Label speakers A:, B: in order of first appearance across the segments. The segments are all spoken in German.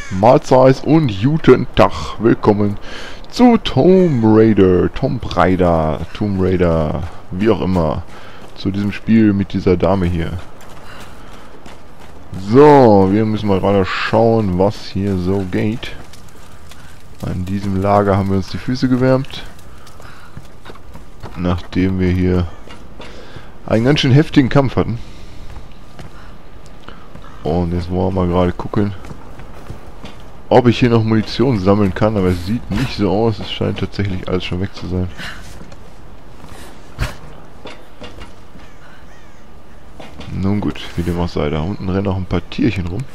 A: Mahlzeit und guten Tag. Willkommen zu Tomb Raider, wie auch immer. Zu diesem Spiel mit dieser Dame hier. So, wir müssen mal gerade schauen, was hier so geht. An diesem Lager haben wir uns die Füße gewärmt. Nachdem wir hier einen ganz schön heftigen Kampf hatten. Und jetzt wollen wir mal gerade gucken, ob ich hier noch Munition sammeln kann, aber es sieht nicht so aus. Es scheint tatsächlich alles schon weg zu sein. Nun gut, wie dem auch sei. Da unten rennen auch ein paar Tierchen rum.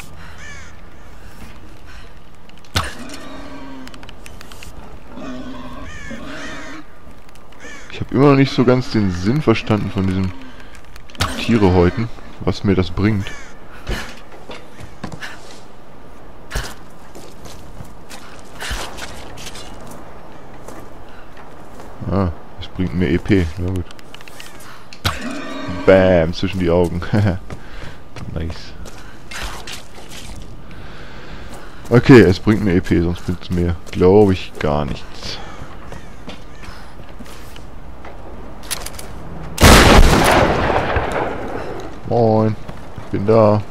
A: Ich habe immer noch nicht so ganz den Sinn verstanden von diesem Tiere häuten, was mir das bringt. Ah, es bringt mir EP. Na gut. Bam, zwischen die Augen. Nice. Okay, es bringt mir EP, sonst bringt es mir, glaube ich, gar nichts. Moin, ich bin da.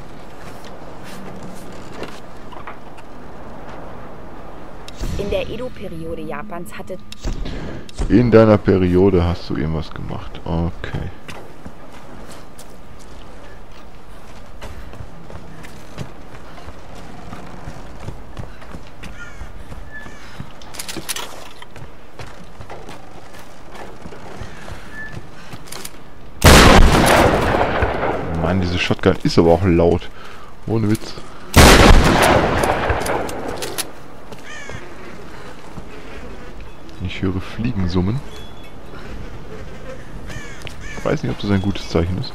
B: In der Edo-Periode Japans hatte...
A: In deiner Periode hast du irgendwas gemacht. Okay. Mann, diese Shotgun ist aber auch laut. Ohne Witz. Ich höre Fliegen summen. Ich weiß nicht, ob das ein gutes Zeichen ist.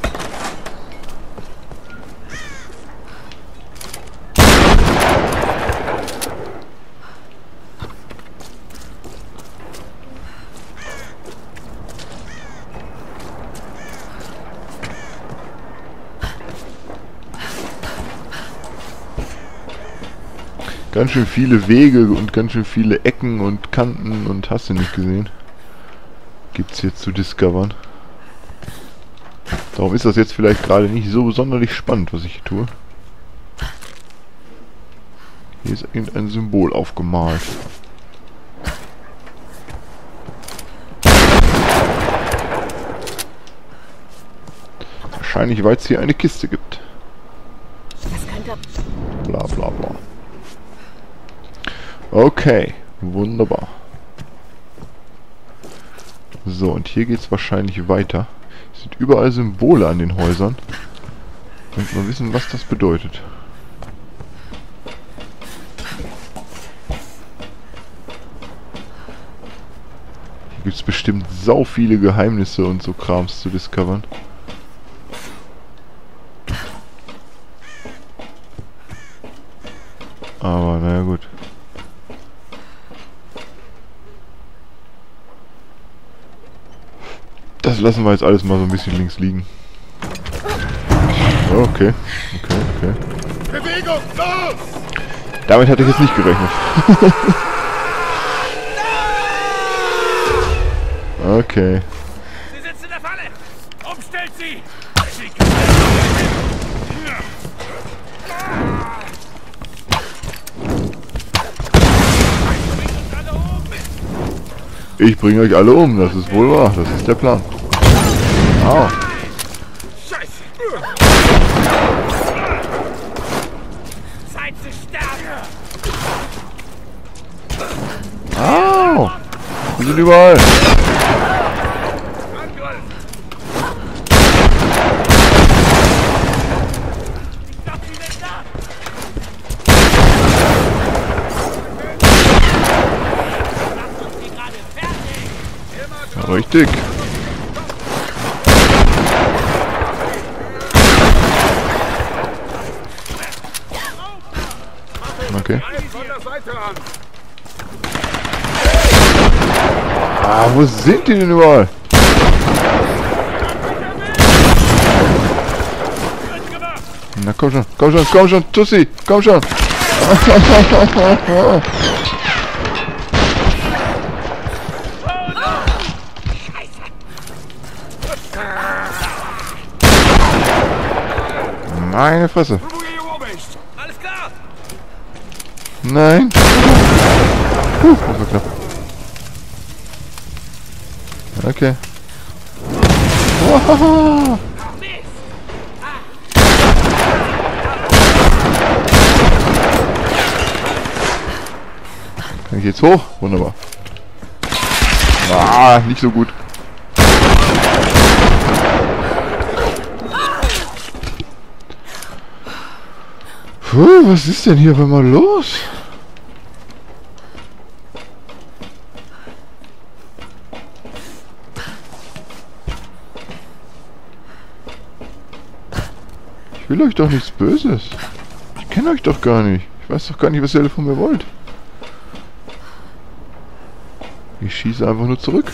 A: Ganz schön viele Wege und ganz schön viele Ecken und Kanten und hast du nicht gesehen. Gibt's hier zu discovern. Darum ist das jetzt vielleicht gerade nicht so sonderlich spannend, was ich hier tue. Hier ist irgendein Symbol aufgemalt. Wahrscheinlich, weil es hier eine Kiste gibt.
B: Das könnte...
A: Bla bla bla. Okay, wunderbar. So, und hier geht es wahrscheinlich weiter. Es sind überall Symbole an den Häusern. Und wir wissen, was das bedeutet. Hier gibt es bestimmt sau viele Geheimnisse und so Krams zu discovern. Aber naja, gut. Das lassen wir jetzt alles mal so ein bisschen links liegen. Okay, okay.
C: Bewegung, los!
A: Damit hatte ich jetzt nicht gerechnet. Okay.
C: Sie sitzt in der Falle! Umstellt sie!
A: Ich bringe euch alle um, das ist wohl wahr, das ist der Plan. Au.
C: Scheiße! Zeit zu sterben!
A: Au! Die sind überall. Richtig. Okay. Ah, wo sind die denn überall? Na komm schon, Tussi, komm schon. Meine Fresse.
C: Alles klar!
A: Nein. Das war knapp. Okay. Wow. Kann ich jetzt hoch? Wunderbar. Ah, nicht so gut. Puh, was ist denn hier auf einmal los? Ich will euch doch nichts Böses. Ich kenne euch doch gar nicht. Ich weiß doch gar nicht, was ihr alle von mir wollt. Ich schieße einfach nur zurück.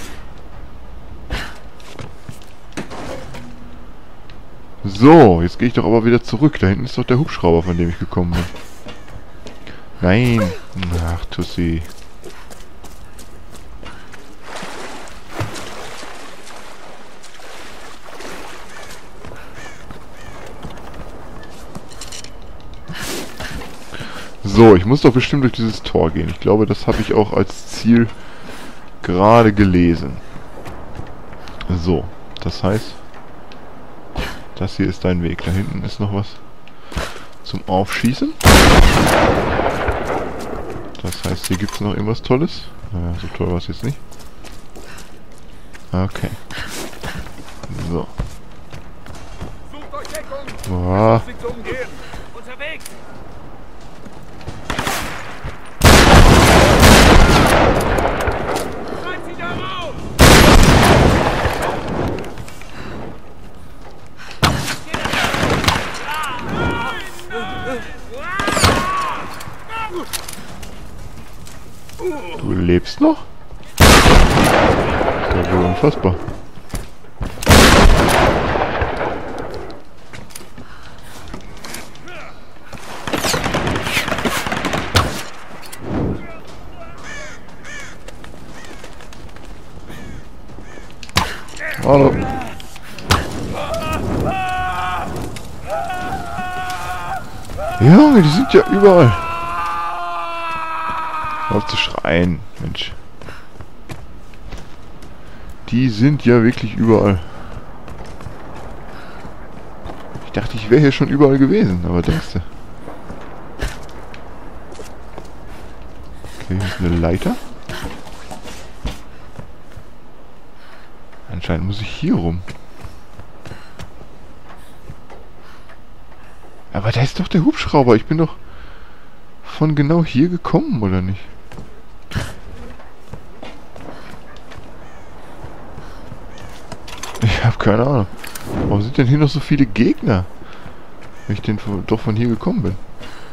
A: So, jetzt gehe ich doch aber wieder zurück. Da hinten ist doch der Hubschrauber, von dem ich gekommen bin. Nein. Ach, Tussi. So, ich muss doch bestimmt durch dieses Tor gehen. Ich glaube, das habe ich auch als Ziel gerade gelesen. So, das heißt, das hier ist dein Weg. Da hinten ist noch was zum Aufschießen. Das heißt, hier gibt es noch irgendwas Tolles. Naja, so toll war es jetzt nicht. Okay. So.
C: Sucht euch Deckung!
A: Boah.
C: Sie zu umgehen! Unterwegs! Treibt sie da raus!
A: Du lebst noch? Das ist ja wohl unfassbar. Hallo. Junge, die sind ja überall. Auf zu schreien, Mensch. Die sind ja wirklich überall. Ich dachte, ich wäre hier schon überall gewesen, aber denkst du? Okay, hier ist eine Leiter. Anscheinend muss ich hier rum. Aber da ist doch der Hubschrauber. Ich bin doch von genau hier gekommen, oder nicht? Ich habe keine Ahnung. Warum sind denn hier noch so viele Gegner? Wenn ich denn doch von hier gekommen bin.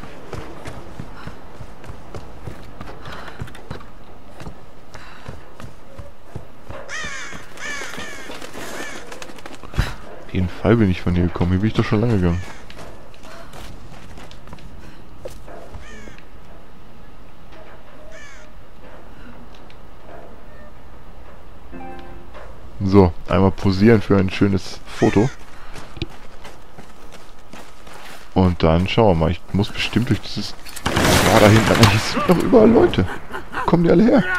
A: Auf jeden Fall bin ich von hier gekommen. Hier bin ich doch schon lange gegangen. So, einmal posieren für ein schönes Foto. Und dann schauen wir mal. Ich muss bestimmt durch dieses... Ja, da hinten. Aber hier sind noch überall Leute. Wo kommen die alle her?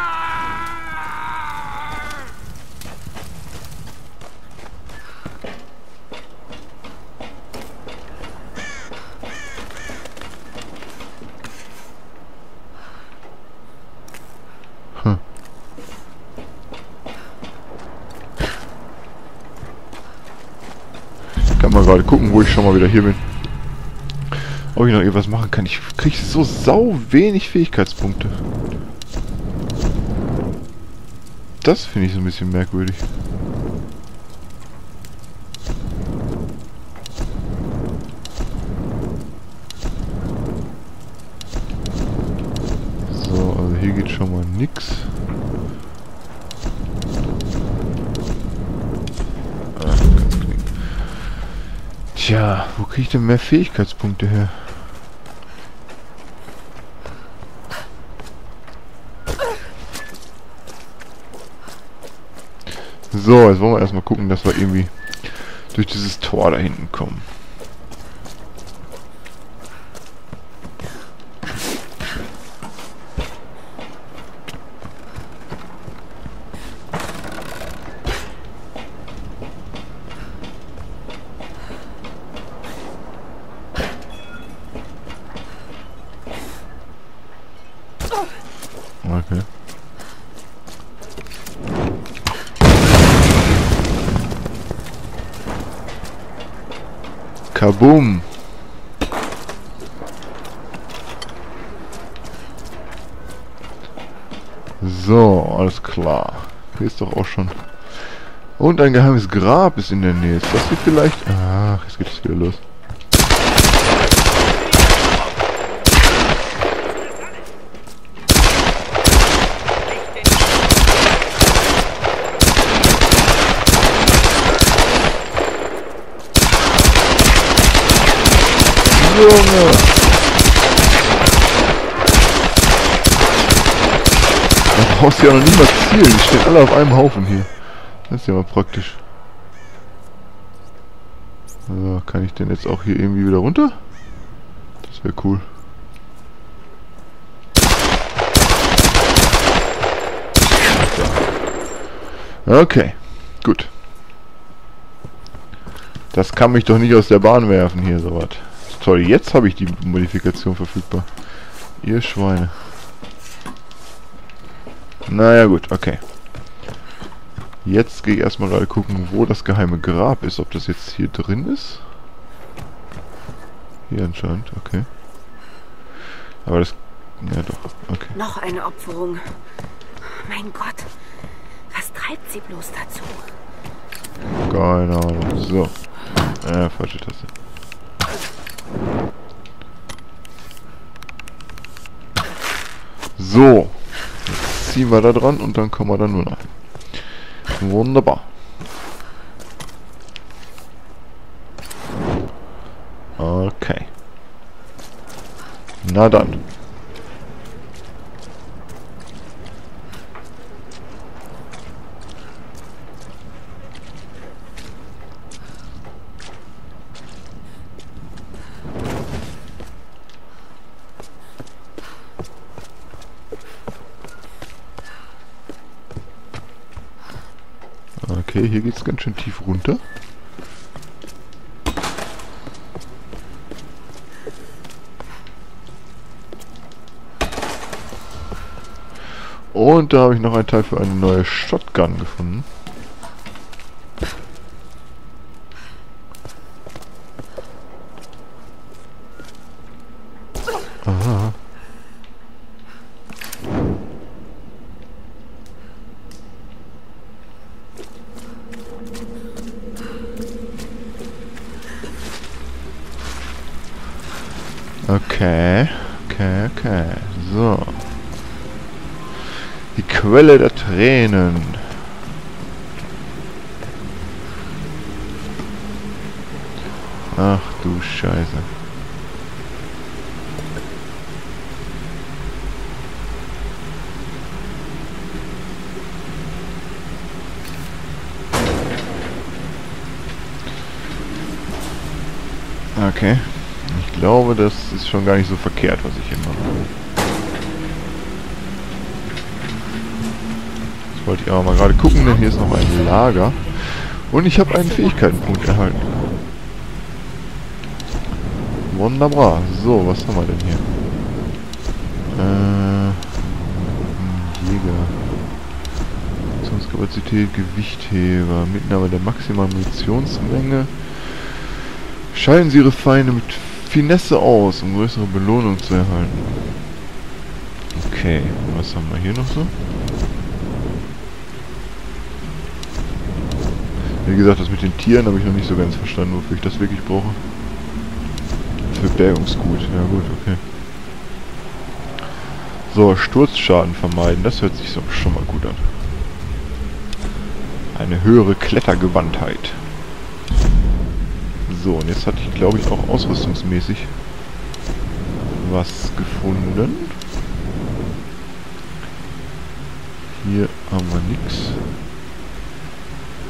A: Kann mal gerade gucken, wo ich schon mal wieder hier bin. Ob ich noch irgendwas machen kann. Ich kriege so sau wenig Fähigkeitspunkte. Das finde ich so ein bisschen merkwürdig. So, also hier geht schon mal nix. Tja, wo kriege ich denn mehr Fähigkeitspunkte her? So, jetzt wollen wir erstmal gucken, dass wir irgendwie durch dieses Tor da hinten kommen. Okay. Kaboom! So, alles klar. Hier ist doch auch schon... Und ein geheimes Grab ist in der Nähe. Ist das hier vielleicht... Ach, jetzt geht es wieder los. Junge! Da brauchst du ja noch nicht mal zielen. Die stehen alle auf einem Haufen hier. Das ist ja mal praktisch. So, kann ich denn jetzt auch hier irgendwie wieder runter? Das wäre cool. Okay, gut. Das kann mich doch nicht aus der Bahn werfen hier, sowas. Toll, jetzt habe ich die Modifikation verfügbar. Ihr Schweine. Naja gut, okay. Jetzt gehe ich erstmal gerade gucken, wo das geheime Grab ist. Ob das jetzt hier drin ist? Hier anscheinend, okay. Aber das... Ja doch, okay.
B: Noch eine Opferung. Mein Gott. Was treibt sie bloß dazu?
A: Keine Ahnung. So. Falsche Taste. So. Jetzt ziehen wir da dran und dann kommen wir da nur noch hin. Wunderbar. Okay. Na dann. Okay, hier geht's ganz schön tief runter. Und da habe ich noch einen Teil für eine neue Shotgun gefunden. Aha. Okay, okay. So. Die Quelle der Tränen. Ach du Scheiße. Okay. Ich glaube, das ist schon gar nicht so verkehrt, was ich hier mache. Jetzt wollte ich aber mal gerade gucken, denn hier ist noch ein Lager. Und ich habe einen Fähigkeitenpunkt erhalten. Wunderbar. So, was haben wir denn hier? Jäger. Funktionskapazität, Gewichtheber, Mitnahme der maximalen Munitionsmenge. Schalten Sie Ihre Feinde mit Finesse aus, um größere Belohnung zu erhalten. Okay, was haben wir hier noch so? Wie gesagt, das mit den Tieren habe ich noch nicht so ganz verstanden, wofür ich das wirklich brauche. Für Bergungsgut, ja gut, okay. So, Sturzschaden vermeiden, das hört sich so schon mal gut an. Eine höhere Klettergewandtheit. So, und jetzt hatte ich, glaube ich, auch ausrüstungsmäßig was gefunden. Hier haben wir nichts.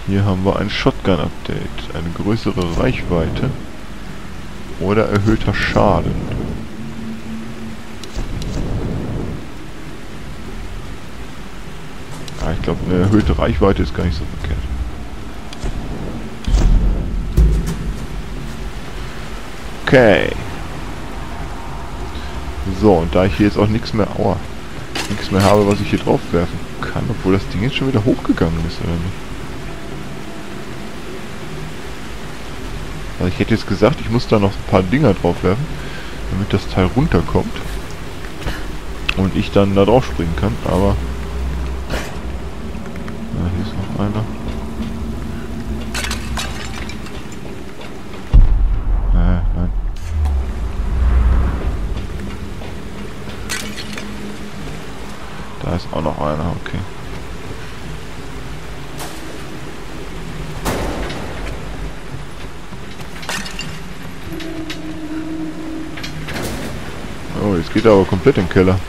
A: Hier haben wir ein Shotgun-Update. Eine größere Reichweite. Oder erhöhter Schaden. Ah, ich glaube, eine erhöhte Reichweite ist gar nicht so verkehrt. Okay. So, und da ich hier jetzt auch nichts mehr habe, was ich hier drauf werfen kann, obwohl das Ding jetzt schon wieder hochgegangen ist, oder nicht? Also ich hätte jetzt gesagt, ich muss da noch ein paar Dinger drauf werfen, damit das Teil runterkommt und ich dann da drauf springen kann, aber... Ja, hier ist noch einer. Nein. Da ist auch noch einer, okay. Oh, jetzt geht er aber komplett in den Keller.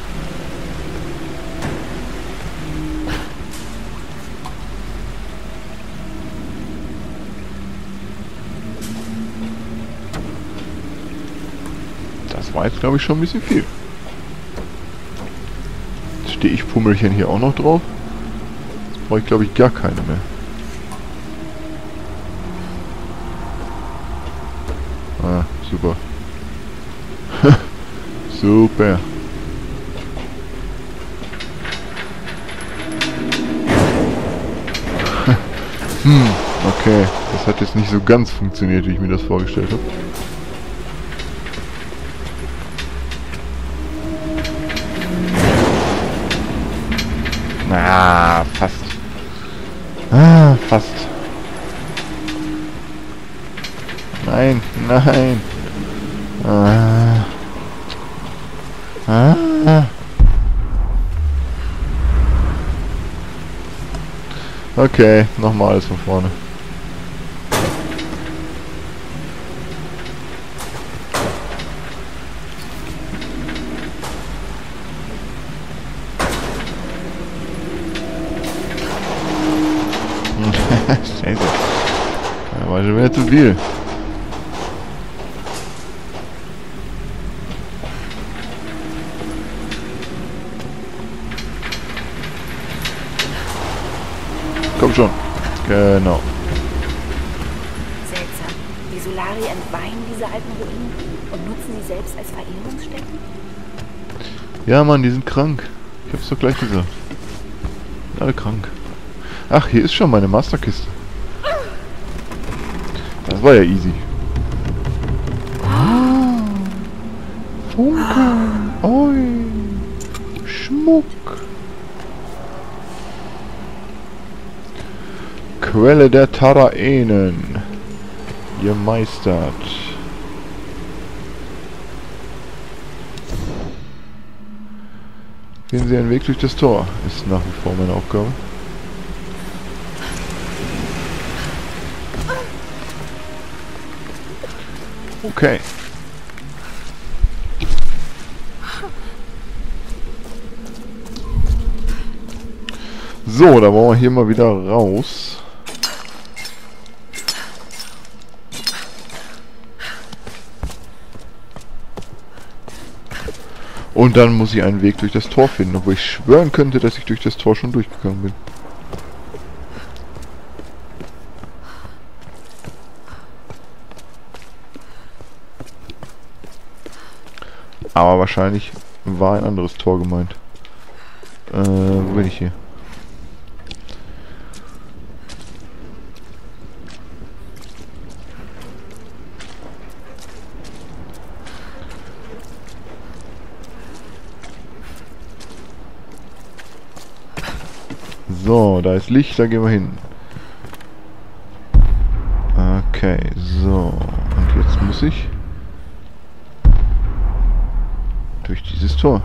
A: Das war jetzt, glaube ich, schon ein bisschen viel. Jetzt stehe ich Pummelchen hier auch noch drauf. Jetzt brauche ich, glaube ich, gar keine mehr. Ah, super. Super. Okay. Das hat jetzt nicht so ganz funktioniert, wie ich mir das vorgestellt habe. Na, fast. Ah, fast. Nein. Okay, nochmal alles von vorne. Scheiße. Da war schon wieder zu viel. Komm schon. Genau.
B: Seltsam. Die Solari entweihen diese alten Ruinen und nutzen sie selbst als Verehrungsstätten?
A: Ja, Mann, die sind krank. Ich hab's doch gleich gesagt. Sind alle krank. Ach, hier ist schon meine Masterkiste. Das war ja easy. Funke. Oi. Schmuck. Quelle der Taraenen. Gemeistert. Finden Sie einen Weg durch das Tor. Ist nach wie vor meine Aufgabe. Okay. So, da wollen wir hier mal wieder raus. Und dann muss ich einen Weg durch das Tor finden, obwohl ich schwören könnte, dass ich durch das Tor schon durchgegangen bin. Aber wahrscheinlich war ein anderes Tor gemeint. Wo bin ich hier? So, da ist Licht, da gehen wir hin. Okay, so. Und jetzt muss ich durch dieses Tor.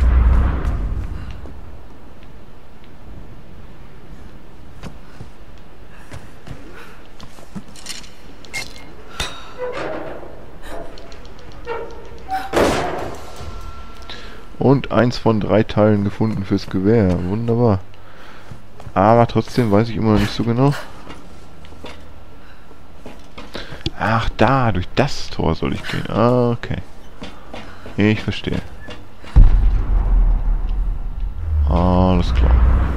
A: Und 1 von 3 Teilen gefunden fürs Gewehr. Wunderbar. Aber trotzdem weiß ich immer noch nicht so genau, Ach, da, durch das Tor soll ich gehen. Ah, okay. Ich verstehe. Alles klar.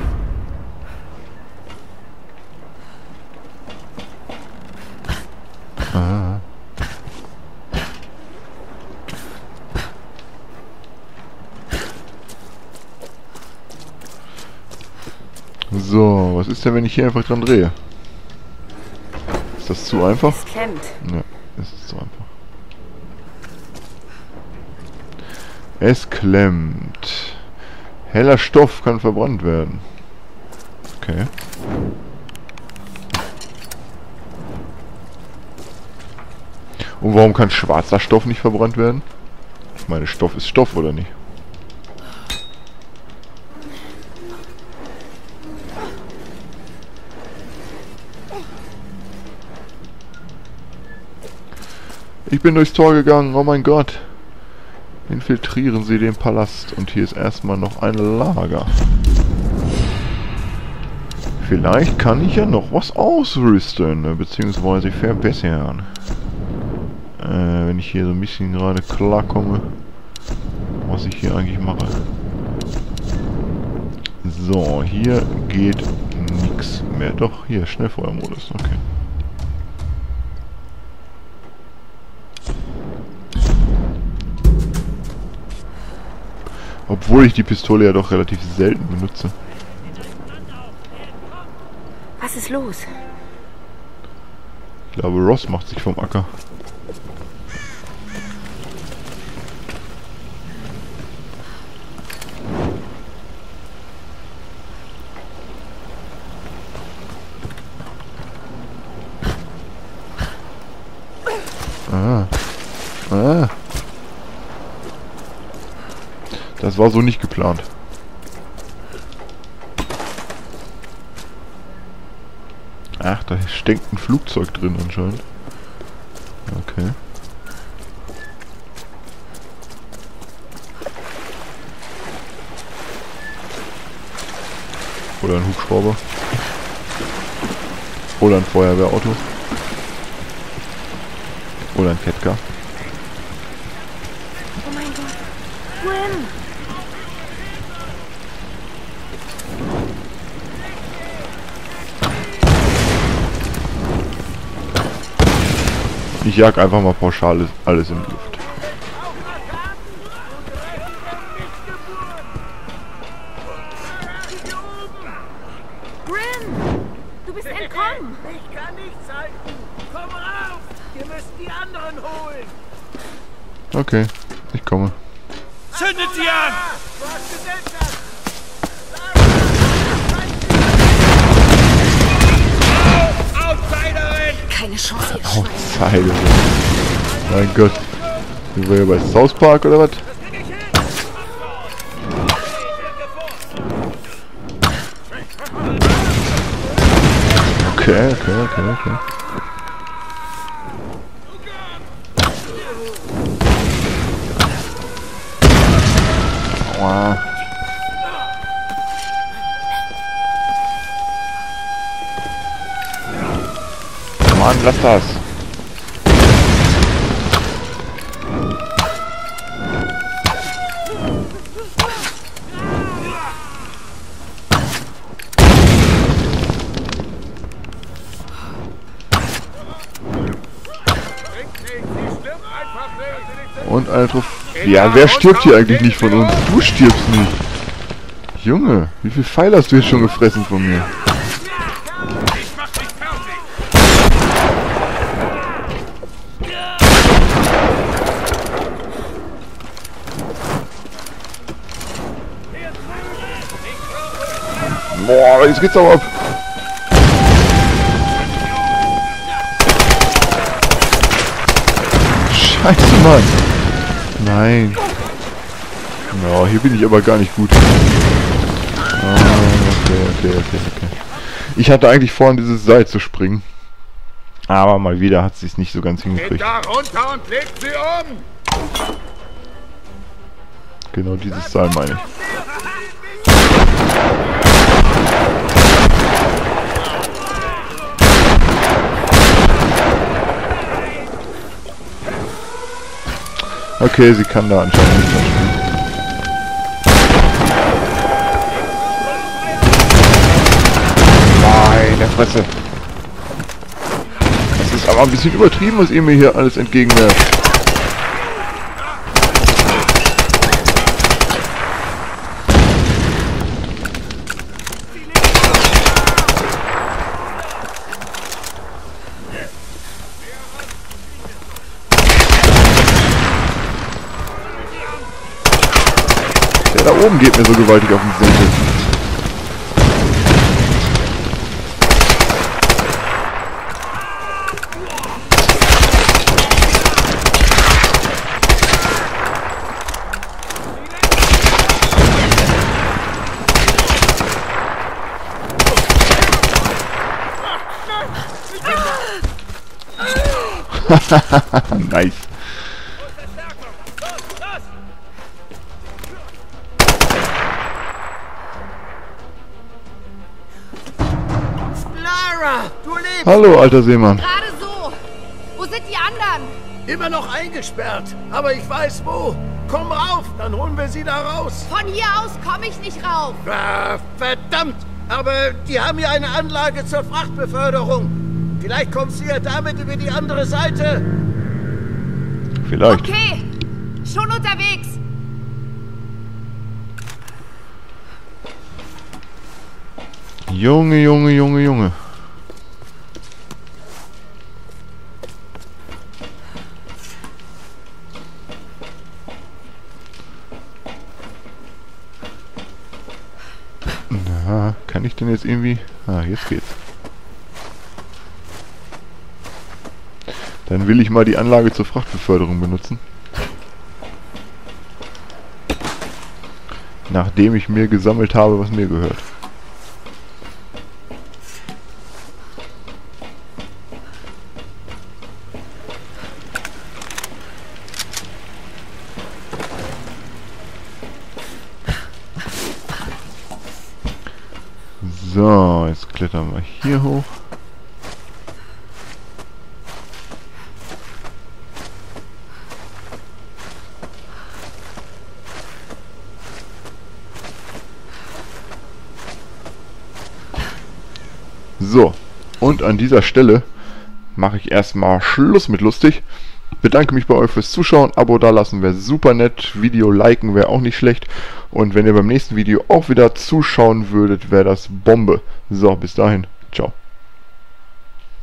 A: Ah. So, was ist denn, wenn ich hier einfach dran drehe? Ist das zu einfach?
B: Es klemmt.
A: Ja, es ist zu einfach. Es klemmt. Heller Stoff kann verbrannt werden. Okay. Und warum kann schwarzer Stoff nicht verbrannt werden? Ich meine, Stoff ist Stoff, oder nicht? Ich bin durchs Tor gegangen, oh mein Gott. Infiltrieren Sie den Palast. Und hier ist erstmal noch ein Lager. Vielleicht kann ich ja noch was ausrüsten, beziehungsweise verbessern. Wenn ich hier so ein bisschen gerade klarkomme, was ich hier eigentlich mache. So, hier geht nichts mehr. Doch, hier, Schnellfeuermodus, okay. Obwohl ich die Pistole ja doch relativ selten benutze.
B: Was ist los?
A: Ich glaube, Ross macht sich vom Acker. Das war so nicht geplant. Ach, da steckt ein Flugzeug drin anscheinend. Okay. Oder ein Hubschrauber. Oder ein Feuerwehrauto. Oder ein Ketka.
B: Oh mein Gott. Gwen!
A: Ich jag einfach mal pauschal alles in die Luft.
B: Gwen! Du bist entkommen!
C: Ich kann nichts halten. Komm rauf! Wir müssen die anderen holen.
A: Okay, ich komme.
C: Zündet sie an! Du hast Gesellschaft! Outsiderin!
B: Keine Chance, ihr Schwein.
A: Outsider. Mein Gott. Sind wir hier bei South Park oder was? Okay. Aua. Mann, lass das. Und eine Trophäe. Ja, wer stirbt hier eigentlich nicht von uns? Du stirbst nicht. Junge, wie viel Pfeil hast du jetzt schon gefressen von mir?
C: Ich mach dich fertig!
A: Boah, jetzt geht's aber ab. Scheiße, Mann. Nein. Ja, hier bin ich aber gar nicht gut. Okay. Ich hatte eigentlich vor, an dieses Seil zu springen. Aber mal wieder hat sie es nicht so ganz
C: Geht
A: hingekriegt.
C: da runter und legt sie um!
A: Genau dieses Seil meine ich. Okay, sie kann da anscheinend nicht dran spielen. Meine Fresse. Das ist aber ein bisschen übertrieben, was ihr mir hier alles entgegenwerft. Der da oben geht mir so gewaltig auf den Senkel. Nice.
C: Lara, du lebst!
A: Hallo, alter Seemann.
B: Gerade so. Wo sind die anderen?
C: Immer noch eingesperrt, aber ich weiß wo. Komm rauf, dann holen wir sie da raus.
B: Von hier aus komme ich nicht rauf.
C: Ah, verdammt! Aber die haben ja eine Anlage zur Frachtbeförderung. Vielleicht kommst du ja damit über die andere Seite.
A: Vielleicht.
B: Okay, schon unterwegs.
A: Junge, Junge, Junge, Junge. Na, kann ich denn jetzt irgendwie... Ah, jetzt geht's. Dann will ich mal die Anlage zur Frachtbeförderung benutzen. Nachdem ich mir gesammelt habe, was mir gehört. So, jetzt klettern wir hier hoch. So, und an dieser Stelle mache ich erstmal Schluss mit lustig. Bedanke mich bei euch fürs Zuschauen. Abo dalassen wäre super nett. Video liken wäre auch nicht schlecht. Und wenn ihr beim nächsten Video auch wieder zuschauen würdet, wäre das Bombe. So, bis dahin. Ciao.